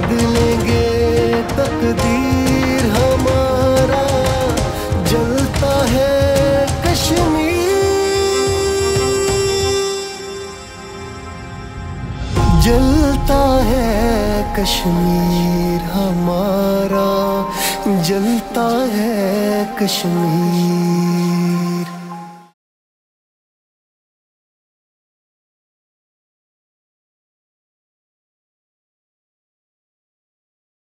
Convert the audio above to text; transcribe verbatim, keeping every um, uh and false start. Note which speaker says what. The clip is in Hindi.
Speaker 1: बदलेंगे तकदीर हमारा। जलता है कश्मीर, जलता है कश्मीर हमारा, जलता है कश्मीर।